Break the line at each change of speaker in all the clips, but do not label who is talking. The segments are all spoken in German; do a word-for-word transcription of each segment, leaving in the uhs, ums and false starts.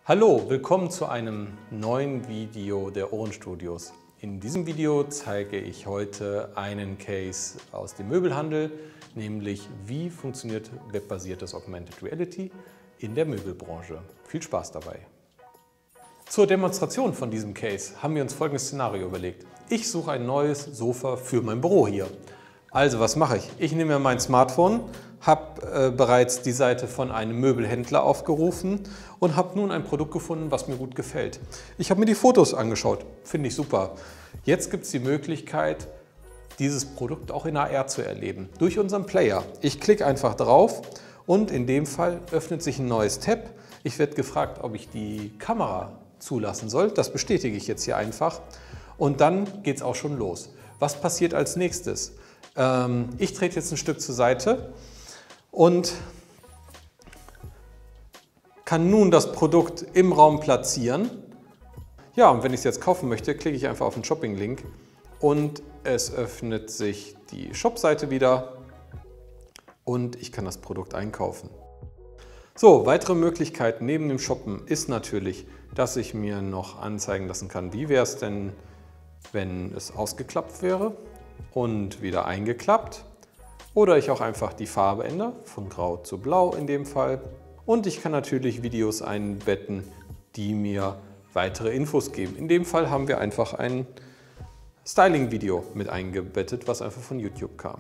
Hallo, willkommen zu einem neuen Video der Ohren Studios. In diesem Video zeige ich heute einen Case aus dem Möbelhandel, nämlich wie funktioniert webbasiertes Augmented Reality in der Möbelbranche. Viel Spaß dabei! Zur Demonstration von diesem Case haben wir uns folgendes Szenario überlegt. Ich suche ein neues Sofa für mein Büro hier. Also was mache ich? Ich nehme mir mein Smartphone, habe äh, bereits die Seite von einem Möbelhändler aufgerufen und habe nun ein Produkt gefunden, was mir gut gefällt. Ich habe mir die Fotos angeschaut, finde ich super. Jetzt gibt es die Möglichkeit, dieses Produkt auch in A R zu erleben, durch unseren Player. Ich klicke einfach drauf und in dem Fall öffnet sich ein neues Tab. Ich werde gefragt, ob ich die Kamera zulassen soll. Das bestätige ich jetzt hier einfach und dann geht es auch schon los. Was passiert als nächstes? Ähm, ich trete jetzt ein Stück zur Seite und kann nun das Produkt im Raum platzieren. Ja, und wenn ich es jetzt kaufen möchte, klicke ich einfach auf den Shopping-Link und es öffnet sich die Shop-Seite wieder und ich kann das Produkt einkaufen. So, weitere Möglichkeiten neben dem Shoppen ist natürlich, dass ich mir noch anzeigen lassen kann, wie wäre es denn, wenn es ausgeklappt wäre und wieder eingeklappt. Oder ich auch einfach die Farbe ändere, von Grau zu Blau in dem Fall. Und ich kann natürlich Videos einbetten, die mir weitere Infos geben. In dem Fall haben wir einfach ein Styling-Video mit eingebettet, was einfach von YouTube kam.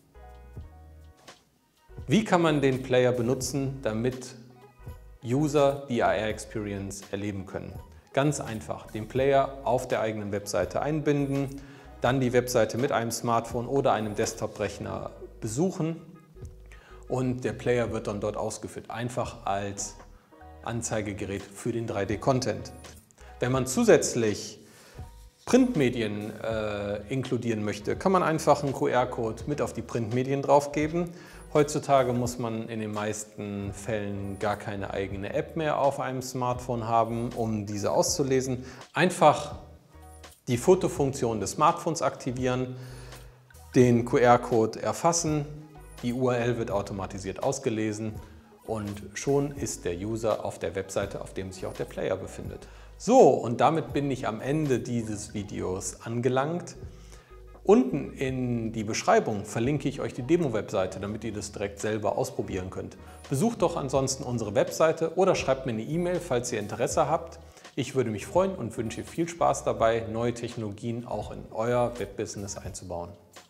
Wie kann man den Player benutzen, damit User die A R-Experience erleben können? Ganz einfach, den Player auf der eigenen Webseite einbinden, dann die Webseite mit einem Smartphone oder einem Desktop-Rechner besuchen und der Player wird dann dort ausgeführt, einfach als Anzeigegerät für den drei D-Content. Wenn man zusätzlich Printmedien äh, inkludieren möchte, kann man einfach einen Q R-Code mit auf die Printmedien draufgeben. Heutzutage muss man in den meisten Fällen gar keine eigene App mehr auf einem Smartphone haben, um diese auszulesen. Einfach die Fotofunktion des Smartphones aktivieren, den Q R-Code erfassen, die U R L wird automatisiert ausgelesen und schon ist der User auf der Webseite, auf dem sich auch der Player befindet. So, und damit bin ich am Ende dieses Videos angelangt. Unten in die Beschreibung verlinke ich euch die Demo-Webseite, damit ihr das direkt selber ausprobieren könnt. Besucht doch ansonsten unsere Webseite oder schreibt mir eine E-Mail, falls ihr Interesse habt. Ich würde mich freuen und wünsche viel Spaß dabei, neue Technologien auch in euer Webbusiness einzubauen.